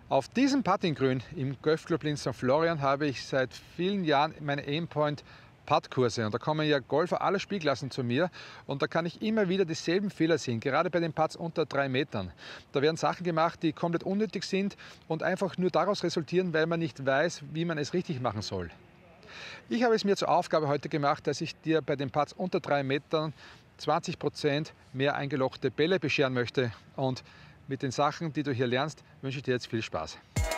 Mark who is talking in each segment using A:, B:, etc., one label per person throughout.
A: Auf diesem Puttinggrün im Golfclub in St. Florian habe ich seit vielen Jahren meine Aimpoint Puttkurse und da kommen ja Golfer aller Spielklassen zu mir und da kann ich immer wieder dieselben Fehler sehen, gerade bei den Putts unter 3 Metern. Da werden Sachen gemacht, die komplett unnötig sind und einfach nur daraus resultieren, weil man nicht weiß, wie man es richtig machen soll. Ich habe es mir zur Aufgabe heute gemacht, dass ich dir bei den Putts unter 3 Metern 20% mehr eingelochte Bälle bescheren möchte und mit den Sachen, die du hier lernst, wünsche ich dir jetzt viel Spaß.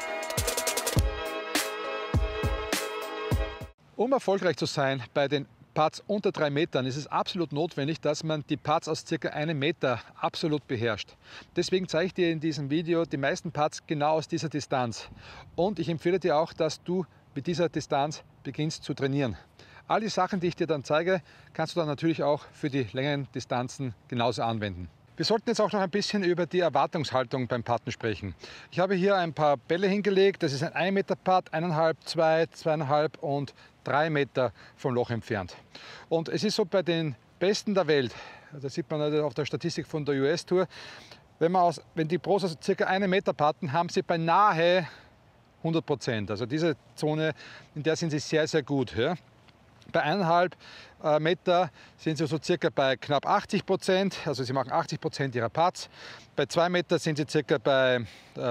A: Um erfolgreich zu sein bei den Putts unter 3 Metern ist es absolut notwendig, dass man die Putts aus ca. 1 Meter absolut beherrscht. Deswegen zeige ich dir in diesem Video die meisten Putts genau aus dieser Distanz. Und ich empfehle dir auch, dass du mit dieser Distanz beginnst zu trainieren. All die Sachen, die ich dir dann zeige, kannst du dann natürlich auch für die längeren Distanzen genauso anwenden. Wir sollten jetzt auch noch ein bisschen über die Erwartungshaltung beim Putten sprechen. Ich habe hier ein paar Bälle hingelegt. Das ist ein 1 Meter Putt, 1,5, 2, 2,5 und 3 Meter vom Loch entfernt. Und es ist so bei den Besten der Welt, das sieht man auf der Statistik von der US Tour, wenn die Pros also ca. 1 Meter putten, haben sie beinahe 100%. Also diese Zone, in der sind sie sehr, sehr gut. Ja. Bei 1,5 Meter sind sie so circa bei knapp 80%, also sie machen 80% ihrer Putts. Bei 2 Meter sind sie circa bei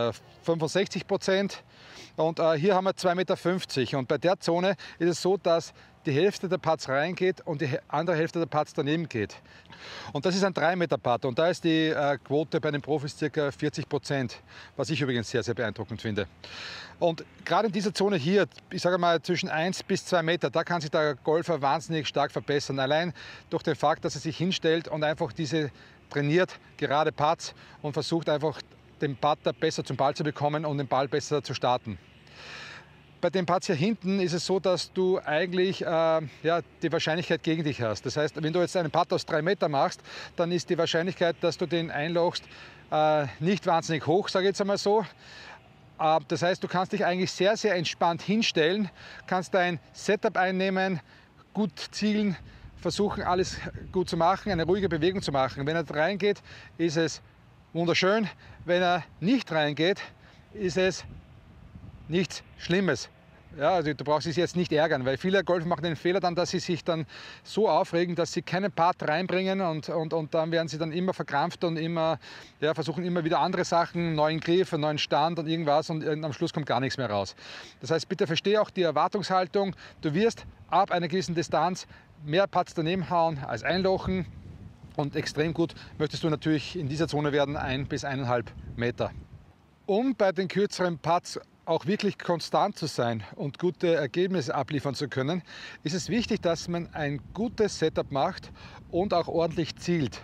A: 65%. Und hier haben wir 2,50 Meter. Und bei der Zone ist es so, dass die Hälfte der Putts reingeht und die andere Hälfte der Putts daneben geht. Und das ist ein 3 Meter Putt. Und da ist die Quote bei den Profis ca. 40%, was ich übrigens sehr, sehr beeindruckend finde. Und gerade in dieser Zone hier, ich sage mal zwischen 1 bis 2 Meter, da kann sich der Golfer wahnsinnig stark verbessern. Allein durch den Fakt, dass er sich hinstellt und einfach diese trainiert, gerade Putts und versucht einfach den Putter besser zum Ball zu bekommen und den Ball besser zu starten. Bei den Putts hier hinten ist es so, dass du eigentlich die Wahrscheinlichkeit gegen dich hast. Das heißt, wenn du jetzt einen Putt aus 3 Meter machst, dann ist die Wahrscheinlichkeit, dass du den einlochst, nicht wahnsinnig hoch, sage ich jetzt einmal so. Das heißt, du kannst dich eigentlich sehr, sehr entspannt hinstellen, kannst dein Setup einnehmen, gut zielen, versuchen alles gut zu machen, eine ruhige Bewegung zu machen. Wenn er reingeht, ist es wunderschön. Wenn er nicht reingeht, ist es nichts Schlimmes. Ja, also du brauchst dich jetzt nicht ärgern, weil viele Golfer machen den Fehler dann, dass sie sich dann so aufregen, dass sie keinen Putt reinbringen und dann werden sie dann immer verkrampft und immer, versuchen immer wieder andere Sachen, einen neuen Griff, einen neuen Stand und irgendwas und am Schluss kommt gar nichts mehr raus. Das heißt, bitte verstehe auch die Erwartungshaltung. Du wirst ab einer gewissen Distanz mehr Putts daneben hauen als einlochen und extrem gut möchtest du natürlich in dieser Zone werden, 1 bis 1,5 Meter. Um bei den kürzeren Putts auch wirklich konstant zu sein und gute Ergebnisse abliefern zu können, ist es wichtig, dass man ein gutes Setup macht und auch ordentlich zielt.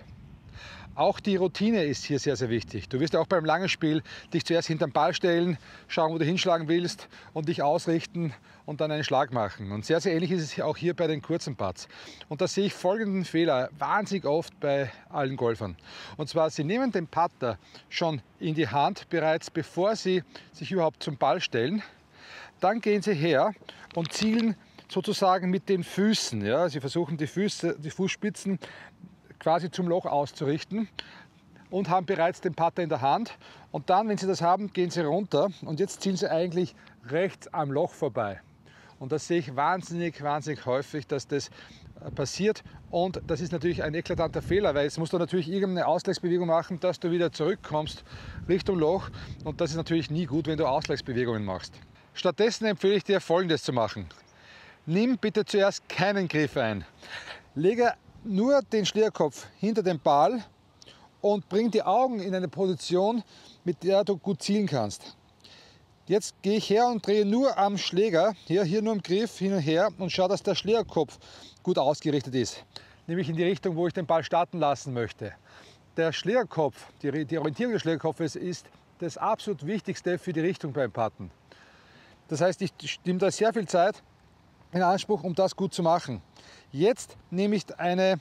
A: Auch die Routine ist hier sehr, sehr wichtig. Du wirst ja auch beim langen Spiel dich zuerst hinterm Ball stellen, schauen, wo du hinschlagen willst und dich ausrichten und dann einen Schlag machen. Und sehr, sehr ähnlich ist es auch hier bei den kurzen Putts. Und da sehe ich folgenden Fehler wahnsinnig oft bei allen Golfern. Und zwar, sie nehmen den Putter schon in die Hand bereits, bevor sie sich überhaupt zum Ball stellen. Dann gehen sie her und zielen sozusagen mit den Füßen. Ja? Sie versuchen die Fußspitzen quasi zum Loch auszurichten und haben bereits den Putter in der Hand. Und dann, wenn sie das haben, gehen sie runter und jetzt zielen sie eigentlich rechts am Loch vorbei. Und das sehe ich wahnsinnig, wahnsinnig häufig, dass das passiert. Und das ist natürlich ein eklatanter Fehler, weil jetzt musst du natürlich irgendeine Ausgleichsbewegung machen, dass du wieder zurückkommst Richtung Loch. Und das ist natürlich nie gut, wenn du Ausgleichsbewegungen machst. Stattdessen empfehle ich dir, Folgendes zu machen. Nimm bitte zuerst keinen Griff ein. Lege nur den Schlägerkopf hinter den Ball und bring die Augen in eine Position, mit der du gut zielen kannst. Jetzt gehe ich her und drehe nur am Schläger, hier nur im Griff hin und her und schaue, dass der Schlägerkopf gut ausgerichtet ist. Nämlich in die Richtung, wo ich den Ball starten lassen möchte. Der Schlägerkopf, die Orientierung des Schlägerkopfes ist das absolut Wichtigste für die Richtung beim Putten. Das heißt, ich nehme da sehr viel Zeit in Anspruch, um das gut zu machen. Jetzt nehme ich eine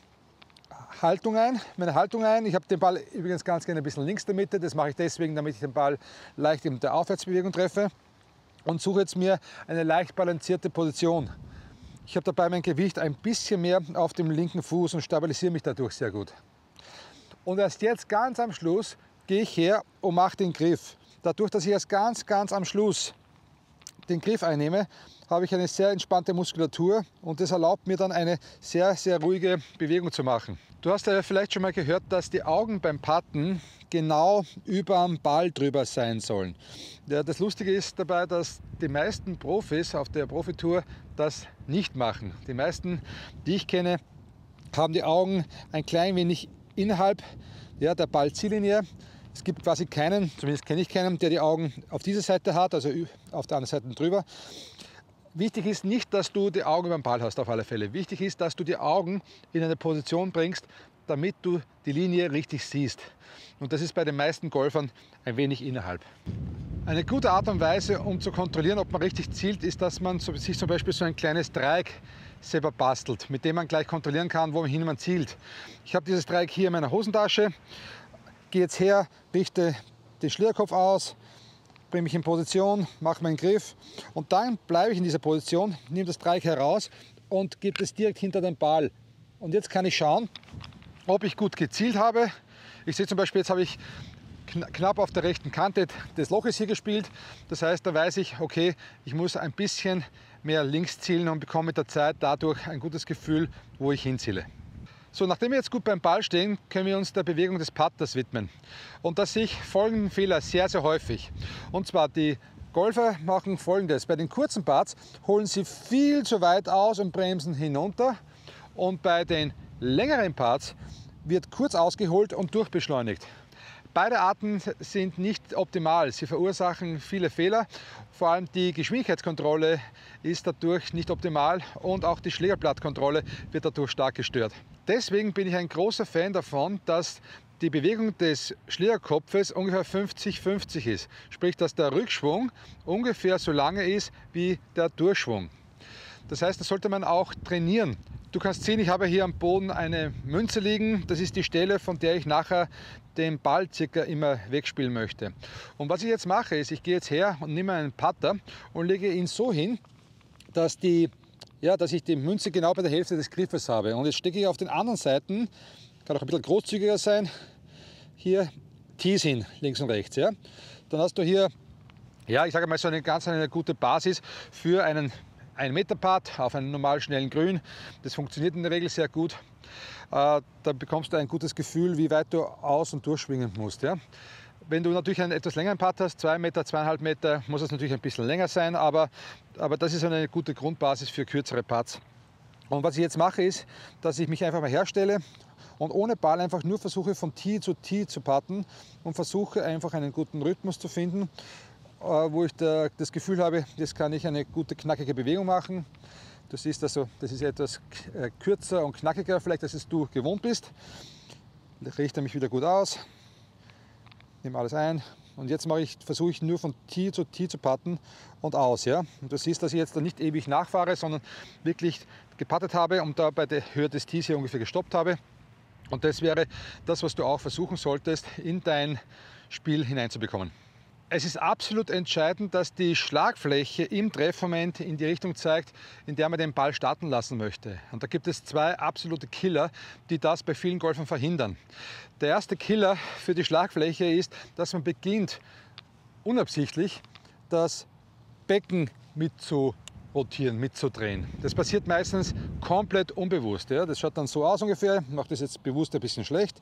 A: Haltung ein, Ich habe den Ball übrigens ganz gerne ein bisschen links der Mitte. Das mache ich deswegen, damit ich den Ball leicht in der Aufwärtsbewegung treffe. Und suche jetzt mir eine leicht balancierte Position. Ich habe dabei mein Gewicht ein bisschen mehr auf dem linken Fuß und stabilisiere mich dadurch sehr gut. Und erst jetzt ganz am Schluss gehe ich her und mache den Griff. Dadurch, dass ich erst ganz am Schluss den Griff einnehme, habe ich eine sehr entspannte Muskulatur und das erlaubt mir dann eine sehr ruhige Bewegung zu machen. Du hast ja vielleicht schon mal gehört, dass die Augen beim Putten genau über dem Ball drüber sein sollen. Ja, das Lustige ist dabei, dass die meisten Profis auf der Profitour das nicht machen. Die meisten, die ich kenne, haben die Augen ein klein wenig innerhalb der Ballziellinie. Es gibt quasi keinen, zumindest kenne ich keinen, der die Augen auf dieser Seite hat, also auf der anderen Seite drüber. Wichtig ist nicht, dass du die Augen beim Ball hast, auf alle Fälle. Wichtig ist, dass du die Augen in eine Position bringst, damit du die Linie richtig siehst. Und das ist bei den meisten Golfern ein wenig innerhalb. Eine gute Art und Weise, um zu kontrollieren, ob man richtig zielt, ist, dass man sich zum Beispiel so ein kleines Dreieck selber bastelt, mit dem man gleich kontrollieren kann, wohin man zielt. Ich habe dieses Dreieck hier in meiner Hosentasche. Gehe jetzt her, richte den Schlierkopf aus, bringe mich in Position, mache meinen Griff und dann bleibe ich in dieser Position, nehme das Dreieck heraus und gebe es direkt hinter den Ball. Und jetzt kann ich schauen, ob ich gut gezielt habe. Ich sehe zum Beispiel, jetzt habe ich knapp auf der rechten Kante des Loches hier gespielt. Das heißt, da weiß ich, okay, ich muss ein bisschen mehr links zielen und bekomme mit der Zeit dadurch ein gutes Gefühl, wo ich hinziele. So, nachdem wir jetzt gut beim Ball stehen, können wir uns der Bewegung des Putters widmen. Und da sehe ich folgenden Fehler sehr häufig. Und zwar die Golfer machen Folgendes. Bei den kurzen Putts holen sie viel zu weit aus und bremsen hinunter. Und bei den längeren Putts wird kurz ausgeholt und durchbeschleunigt. Beide Arten sind nicht optimal. Sie verursachen viele Fehler. Vor allem die Geschwindigkeitskontrolle ist dadurch nicht optimal und auch die Schlägerblattkontrolle wird dadurch stark gestört. Deswegen bin ich ein großer Fan davon, dass die Bewegung des Schlägerkopfes ungefähr 50-50 ist. Sprich, dass der Rückschwung ungefähr so lange ist wie der Durchschwung. Das heißt, das sollte man auch trainieren. Du kannst sehen, ich habe hier am Boden eine Münze liegen. Das ist die Stelle, von der ich nachher den Ball circa immer wegspielen möchte. Und was ich jetzt mache, ist, ich gehe jetzt her und nehme einen Putter und lege ihn so hin, dass ich die Münze genau bei der Hälfte des Griffes habe. Und jetzt stecke ich auf den anderen Seiten, kann auch ein bisschen großzügiger sein, hier Tees hin, links und rechts. Ja? Dann hast du hier, ich sage mal, so eine gute Basis für einen 1-Meter-Putt auf einem normal schnellen Grün. Das funktioniert in der Regel sehr gut. Da bekommst du ein gutes Gefühl, wie weit du aus- und durchschwingen musst. Ja? Wenn du natürlich einen etwas längeren Putt hast, 2 Meter, 2,5 Meter, muss es natürlich ein bisschen länger sein, aber das ist eine gute Grundbasis für kürzere Putts. Und was ich jetzt mache, ist, dass ich mich einfach mal herstelle und ohne Ball einfach nur versuche, von Tee zu putten und versuche einfach einen guten Rhythmus zu finden, wo ich das Gefühl habe, jetzt kann ich eine gute, knackige Bewegung machen. Du siehst also, das ist etwas kürzer und knackiger, vielleicht als es du gewohnt bist. Ich richte mich wieder gut aus, nehme alles ein und jetzt versuche ich nur von Tee zu putten und aus. Ja? Und du siehst, dass ich jetzt da nicht ewig nachfahre, sondern wirklich geputtet habe und da bei der Höhe des Tees hier ungefähr gestoppt habe. Und das wäre das, was du auch versuchen solltest, in dein Spiel hineinzubekommen. Es ist absolut entscheidend, dass die Schlagfläche im Treffmoment in die Richtung zeigt, in der man den Ball starten lassen möchte. Und da gibt es zwei absolute Killer, die das bei vielen Golfern verhindern. Der erste Killer für die Schlagfläche ist, dass man beginnt, unabsichtlich das Becken mitzurotieren, mitzudrehen. Das passiert meistens komplett unbewusst. Ja? Das schaut dann so aus ungefähr. Ich mache das jetzt bewusst ein bisschen schlecht.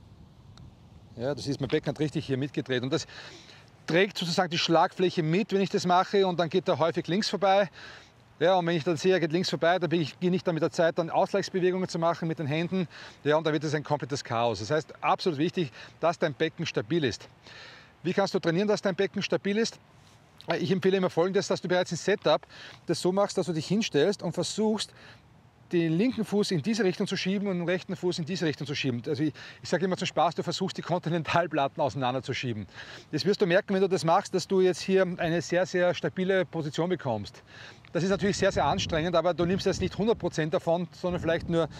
A: Ja, das ist, mein Becken hat richtig hier mitgedreht. Und das trägt sozusagen die Schlagfläche mit, wenn ich das mache, und dann geht er häufig links vorbei. Ja, und wenn ich dann sehe, er geht links vorbei, dann beginne ich dann mit der Zeit dann Ausgleichsbewegungen zu machen mit den Händen. Ja, und dann wird es ein komplettes Chaos. Das heißt, absolut wichtig, dass dein Becken stabil ist. Wie kannst du trainieren, dass dein Becken stabil ist? Ich empfehle immer Folgendes, dass du bereits im Setup das so machst, dass du dich hinstellst und versuchst, den linken Fuß in diese Richtung zu schieben und den rechten Fuß in diese Richtung zu schieben. Also ich sage immer zum Spaß, du versuchst die Kontinentalplatten auseinander zu schieben. Das wirst du merken, wenn du das machst, dass du jetzt hier eine sehr, sehr stabile Position bekommst. Das ist natürlich sehr, sehr anstrengend, aber du nimmst jetzt nicht 100% davon, sondern vielleicht nur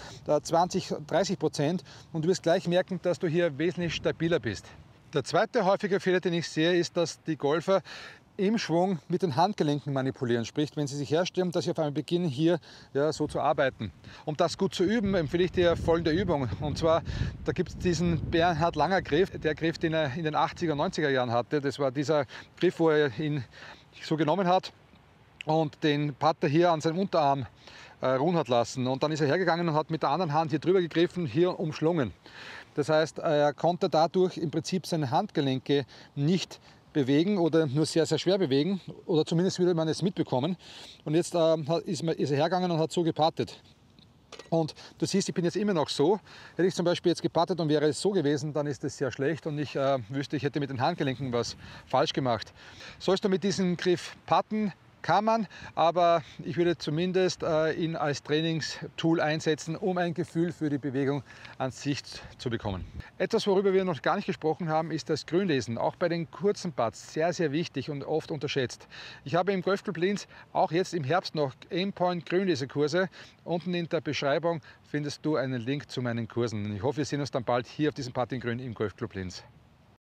A: 20-30% und du wirst gleich merken, dass du hier wesentlich stabiler bist. Der zweite häufige Fehler, den ich sehe, ist, dass die Golfer im Schwung mit den Handgelenken manipulieren. Sprich, wenn Sie sich herstellen, dass Sie auf einmal beginnen, hier so zu arbeiten. Um das gut zu üben, empfehle ich dir folgende Übung. Und zwar, da gibt es diesen Bernhard Langer Griff, der Griff, den er in den 80er, 90er Jahren hatte. Das war dieser Griff, wo er ihn so genommen hat und den Putter hier an seinem Unterarm ruhen hat lassen. Und dann ist er hergegangen und hat mit der anderen Hand hier drüber gegriffen, hier umschlungen. Das heißt, er konnte dadurch im Prinzip seine Handgelenke nicht bewegen oder nur sehr, sehr schwer bewegen, oder zumindest würde man es mitbekommen. Und jetzt ist er hergegangen und hat so gepattet. Und du siehst, ich bin jetzt immer noch so. Hätte ich zum Beispiel jetzt gepattet und wäre es so gewesen, dann ist es sehr schlecht und ich wüsste, ich hätte mit den Handgelenken was falsch gemacht. Sollst du mit diesem Griff patten? Kann man, aber ich würde zumindest ihn als Trainingstool einsetzen, um ein Gefühl für die Bewegung an sich zu bekommen. Etwas, worüber wir noch gar nicht gesprochen haben, ist das Grünlesen. Auch bei den kurzen Putts sehr, sehr wichtig und oft unterschätzt. Ich habe im Golfclub Linz auch jetzt im Herbst noch Aimpoint Grünlesekurse. Unten in der Beschreibung findest du einen Link zu meinen Kursen. Ich hoffe, wir sehen uns dann bald hier auf diesem Puttinggrün im Golfclub Linz.